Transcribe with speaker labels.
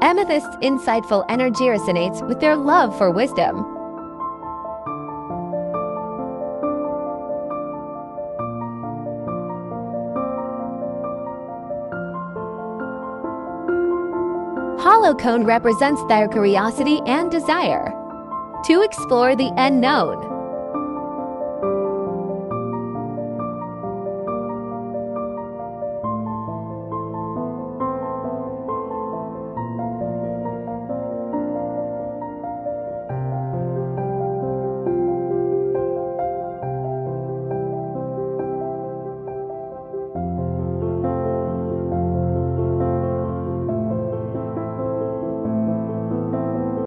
Speaker 1: Amethyst's insightful energy resonates with their love for wisdom. Hollow cone represents their curiosity and desire to explore the unknown.